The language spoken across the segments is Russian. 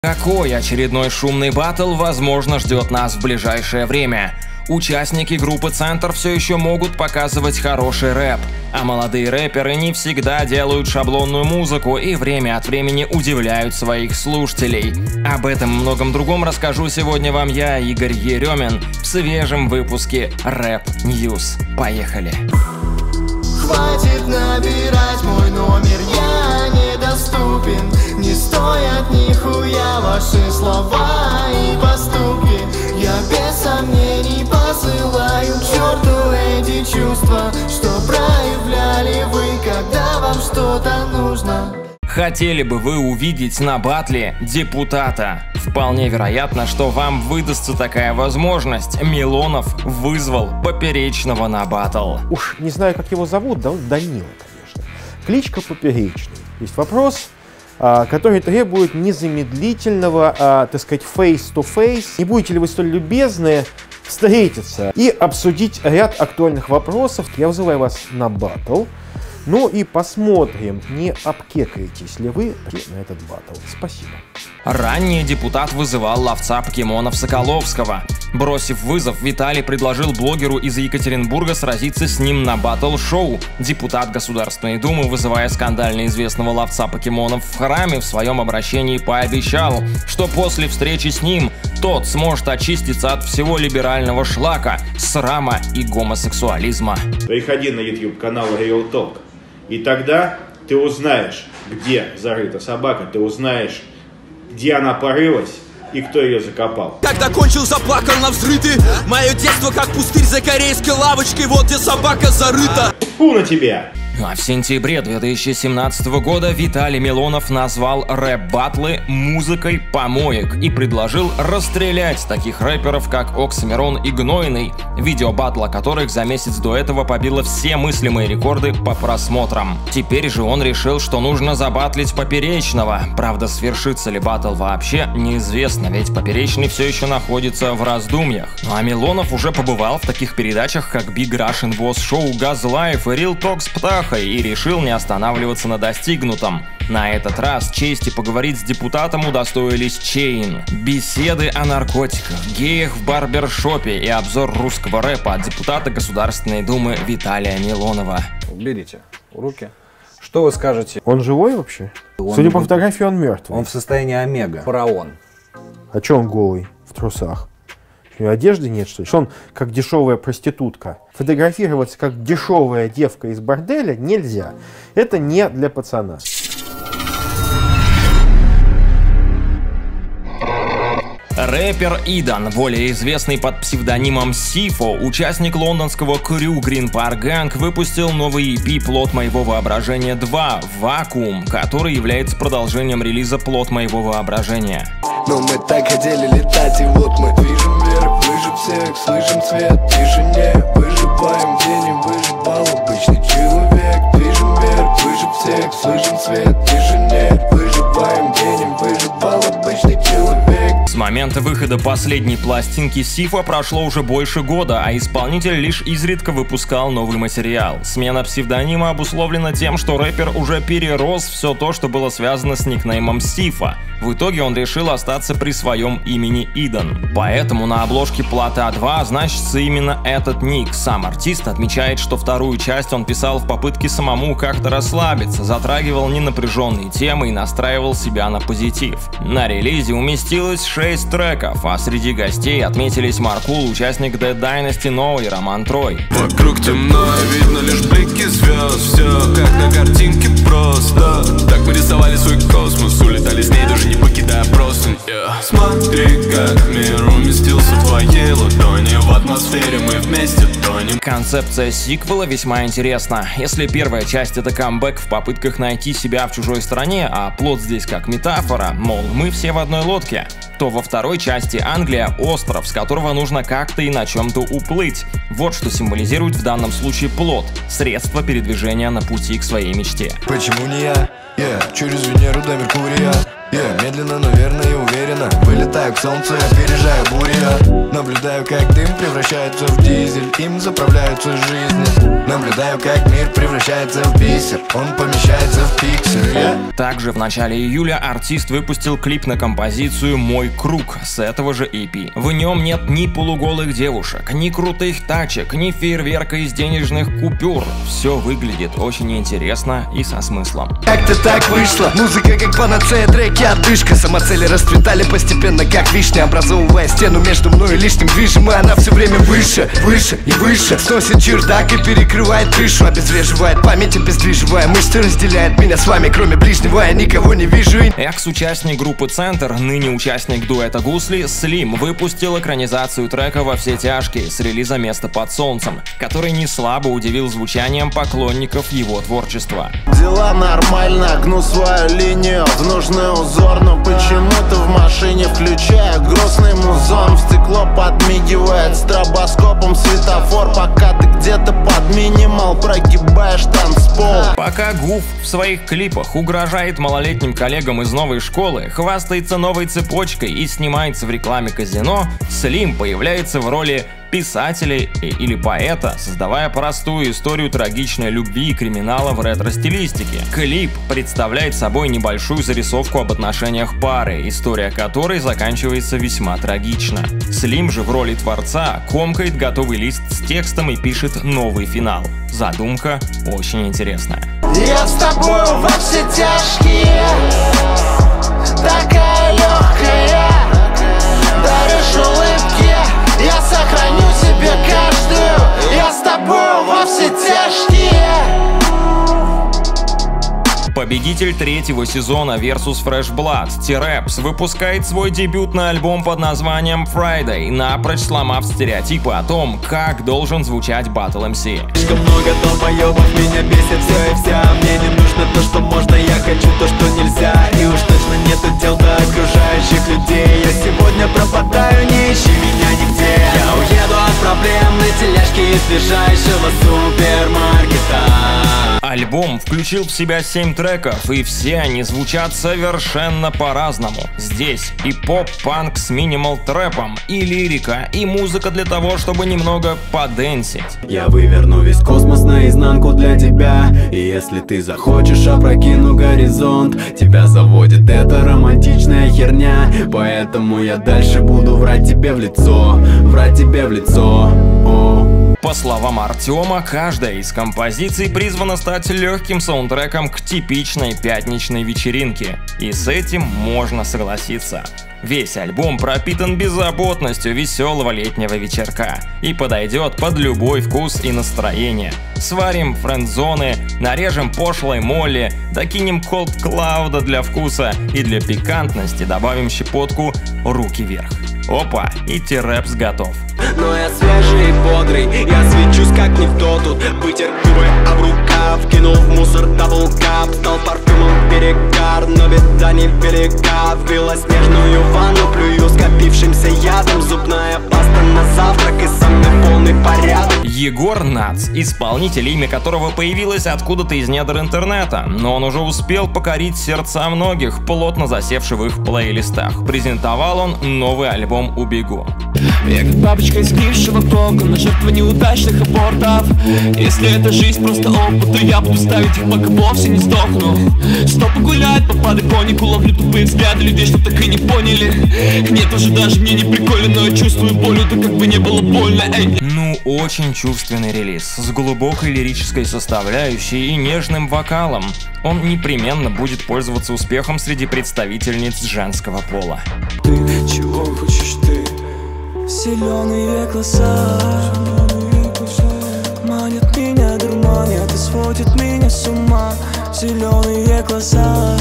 Какой очередной шумный баттл, возможно, ждет нас в ближайшее время? Участники группы «Центр» все еще могут показывать хороший рэп, а молодые рэперы не всегда делают шаблонную музыку и время от времени удивляют своих слушателей. Об этом и многом другом расскажу сегодня вам я, Игорь Еремин, в свежем выпуске Рэп Ньюс. Поехали! Хватит набирать мой номер, я недоступен. Не стоят нихуя ваши слова и поступки. Я без сомнений посылаю к черту эти чувства, что проявляли вы, когда вам что-то нужно. Хотели бы вы увидеть на батле депутата? Вполне вероятно, что вам выдастся такая возможность. Милонов вызвал Поперечного на баттл. Уж не знаю, как его зовут, да он Данила, конечно. Кличка Поперечный. Есть вопрос, который требует незамедлительного, так сказать, face-to-face. Не будете ли вы столь любезны встретиться и обсудить ряд актуальных вопросов? Я вызываю вас на баттл. Ну и посмотрим, не обкекаетесь ли вы на этот баттл. Спасибо. Ранее депутат вызывал ловца покемонов Соколовского. Бросив вызов, Виталий предложил блогеру из Екатеринбурга сразиться с ним на баттл-шоу. Депутат Государственной Думы, вызывая скандально известного ловца покемонов в храме, в своем обращении пообещал, что после встречи с ним тот сможет очиститься от всего либерального шлака, срама и гомосексуализма. Приходи на YouTube-канал Real Talk, и тогда ты узнаешь, где зарыта собака, ты узнаешь, где она порылась и кто ее закопал. Когда кончил, заплакал на взрыты. Мое детство как пустырь за корейской лавочкой. Вот где собака зарыта. Фу на тебя! А в сентябре 2017 года Виталий Милонов назвал рэп-баттлы музыкой помоек и предложил расстрелять таких рэперов, как Оксимирон и Гнойный, видеобаттла которых за месяц до этого побило все мыслимые рекорды по просмотрам. Теперь же он решил, что нужно забатлить Поперечного. Правда, свершится ли баттл вообще, неизвестно, ведь Поперечный все еще находится в раздумьях. Ну а Милонов уже побывал в таких передачах, как Big Russian Boss Show, Gaz Life и Real Talk с Птахой, и решил не останавливаться на достигнутом. На этот раз чести поговорить с депутатом удостоились Чейн. Беседы о наркотиках, геях в барбершопе и обзор русского рэпа от депутата Государственной Думы Виталия Милонова. Уберите руки. Что вы скажете? Он живой вообще? Судя по фотографии, он мертвый. Он в состоянии омега. Фараон. А че он голый? В трусах? У него одежды нет, что ли? Что он как дешевая проститутка? Фотографироваться как дешевая девка из борделя нельзя. Это не для пацана. Рэпер Идан, более известный под псевдонимом Сифо, участник лондонского крю Green Park Gang, выпустил новый EP «Плод моего воображения 2» «Вакуум», который является продолжением релиза «Плод моего воображения». Но мы так хотели летать, и вот мы движем вверх, выше всех, слышим цвет в тишине, выживаем, где не выживал обычный человек. Движем вверх, выше всех, слышим цвет в тишине, выживаем, где не выживал обычный человек. С момента выхода последней пластинки Сифа прошло уже больше года, а исполнитель лишь изредка выпускал новый материал. Смена псевдонима обусловлена тем, что рэпер уже перерос все то, что было связано с никнеймом Сифа. В итоге он решил остаться при своем имени Идан. Поэтому на обложке Плота 2 значится именно этот ник. Сам артист отмечает, что вторую часть он писал в попытке самому как-то расслабиться, затрагивал ненапряженные темы и настраивал себя на позитив. На релизе уместилось 6 треков, а среди гостей отметились Маркул, участник Dead Dynasty No и Роман Трой. Вокруг темно, видно лишь блики звезд. Все как на картинке просто. Так мы рисовали свой космос, улетали с ней, даже не покидая простынь. Смотри, как мир уместился в твоей ладони. В атмосфере мы вместе тонем. Концепция сиквела весьма интересна. Если первая часть — это камбэк в попытках найти себя в чужой стране, а плод здесь как метафора, мол, мы все в одной лодке, то во второй части Англия — остров, с которого нужно как-то и на чем-то уплыть. Вот что символизирует в данном случае плод — средство передвижения на пути к своей мечте. Почему не я? Через Венеру до Меркурия. Медленно, но верно и уверенно вылетаю к солнцу, опережаю бури. Наблюдаю, как дым превращается в дизель, им заправляются жизни. Наблюдаю, как мир превращается в бисер, он помещается в пиксель. Также в начале июля артист выпустил клип на композицию «Мой круг» с этого же EP. В нем нет ни полуголых девушек, ни крутых тачек, ни фейерверка из денежных купюр. Все выглядит очень интересно и со смыслом. Как-то так вышло, музыка как панацея, треки отдышка. Самоцели расцветали постепенно, как вишня, образовывая стену между мной и лишним движем. И она все время выше, выше и выше. Сносит чердак и перекрывает крышу, обезвреживает память, обездвиживая мышцы, разделяет меня с вами, кроме ближнего я никого не вижу. Экс-участник группы «Центр», ныне участник дуэта «Гусли», Слим выпустил экранизацию трека «Во все тяжкие» с релиза «Место под солнцем», который не слабо удивил звучанием поклонников его творчества. Дела нормально, гну свою линию в нужный узор, но почему-то в машине включаю грустный музон. В стекло подмигивает стробоскопом светофор, пока ты где-то под минимал прогибаешь танцпол. Пока Гуф в своих клипах угрожает малолетним коллегам из новой школы, хвастается новой цепочкой и снимается в рекламе казино, Слим появляется в роли писателя или поэта, создавая простую историю трагичной любви и криминала в ретро-стилистике. Клип представляет собой небольшую зарисовку об отношениях пары, история которой заканчивается весьма трагично. Слим же в роли творца комкает готовый лист с текстом и пишет новый финал. Задумка очень интересная. Я с тобою во все тяжкие, такая легкая, даришь улыбки, я сохраню себе каждую. Я с тобою во все тяжкие. Победитель третьего сезона Versus Fresh Blood, T-Raps, выпускает свой дебютный альбом под названием Friday, напрочь сломав стереотипы о том, как должен звучать Battle MC. Слишком много долбоебов, меня бесит все и вся. Мне не нужно то, что можно, я хочу то, что нельзя. И уж точно нету дел до окружающих людей. Я сегодня пропадаю, не ищи меня нигде. Я уеду от проблем на тележке из ближайшего супермаркета. Альбом включил в себя 7 треков, и все они звучат совершенно по-разному. Здесь и поп-панк с минимал-трэпом, и лирика, и музыка для того, чтобы немного подэнсить. Я выверну весь космос наизнанку для тебя. И если ты захочешь, опрокину горизонт. Тебя заводит эта романтичная херня, поэтому я дальше буду врать тебе в лицо, врать тебе в лицо. По словам Артема, каждая из композиций призвана стать легким саундтреком к типичной пятничной вечеринке. И с этим можно согласиться. Весь альбом пропитан беззаботностью веселого летнего вечерка и подойдет под любой вкус и настроение. Сварим френдзоны, нарежем пошлой молли, докинем колд клауда для вкуса и для пикантности добавим щепотку руки вверх. Опа, и T-Raps готов. Но я свежий и бодрый, я свечусь как никто тут. Вытер губы об рукав, кинул в мусор даблкап. Стал парфюмом перегар, но беда невелика. В белоснежную ванну плюю скопившимся ядом. Зубная паста на завтрак и со мной полный порядок. Егор Натс, исполнитель, имя которого появилось откуда-то из недр интернета, но он уже успел покорить сердца многих, плотно засевших в их плейлистах. Презентовал он новый альбом «Убегу». Я как бабочка из гнившего тока, но жертва неудачных абортов. Если эта жизнь просто опыт, то я буду ставить их, пока вовсе не сдохну. Стоп погулять, по подоконнику ловлю тупые взгляды людей, что так и не поняли. Нет, уже даже мне не прикольно, но я чувствую боль, да как бы не было больно, эй. Ну, очень чувственный релиз, с глубокой лирической составляющей и нежным вокалом. Он непременно будет пользоваться успехом среди представительниц женского пола. Ты, чего хочешь ты? Зеленые глаза манят меня, дурманят и сводят меня с ума. Зеленые глаза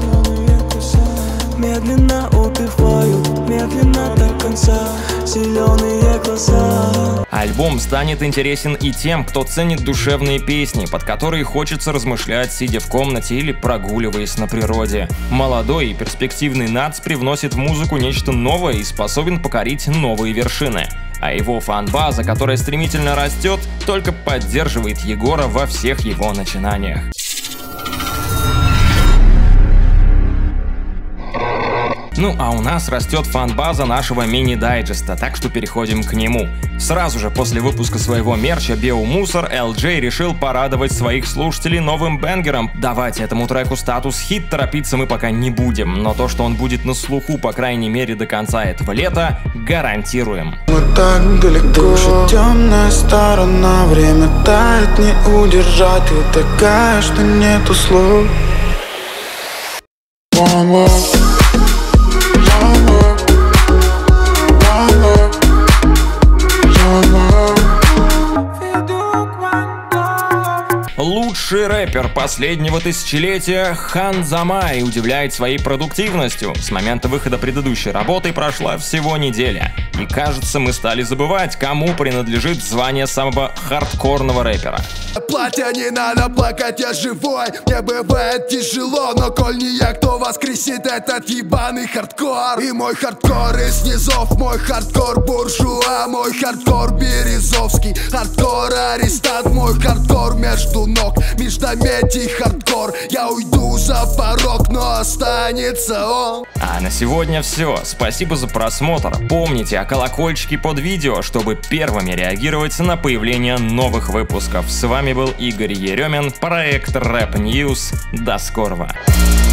медленно убивают, медленно до конца. Зеленые глаза. Альбом станет интересен и тем, кто ценит душевные песни, под которые хочется размышлять, сидя в комнате или прогуливаясь на природе. Молодой и перспективный Натс привносит в музыку нечто новое и способен покорить новые вершины. А его фан-база, которая стремительно растет, только поддерживает Егора во всех его начинаниях. Ну а у нас растет фан-база нашего мини-дайджеста, так что переходим к нему. Сразу же после выпуска своего мерча «Биомусор» LJ решил порадовать своих слушателей новым бенгером. Давать этому треку статус хит торопиться мы пока не будем, но то, что он будет на слуху по крайней мере до конца этого лета, гарантируем. Мы так далеко, душит темная сторона, время тает, не удержать, ты такая, что нету слов. One love. Лучший рэпер последнего тысячелетия Хан Замай удивляет своей продуктивностью. С момента выхода предыдущей работы прошла всего неделя. И кажется, мы стали забывать, кому принадлежит звание самого хардкорного рэпера. Платья не надо плакать, я живой. Мне бывает тяжело, но коль не я, кто воскресит этот ебаный хардкор. И мой хардкор из низов, мой хардкор буржуа, мой хардкор березовский, хардкор арестант, мой хардкор между ног, междометий хардкор. Я уйду за порог, но останется он. А на сегодня все. Спасибо за просмотр. Помните о колокольчике под видео, чтобы первыми реагировать на появление новых выпусков. С вами был Игорь Еремин, проект Рэп Ньюс. До скорого.